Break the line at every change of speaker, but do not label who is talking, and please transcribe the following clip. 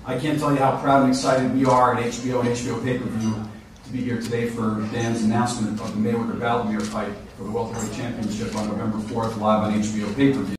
I can't tell you how proud and excited we are at HBO and HBO Pay-Per-View to be here today for Dan's announcement of the Mayweather Baltimore fight for the welterweight championship on November 4th, live on HBO Pay-Per-View.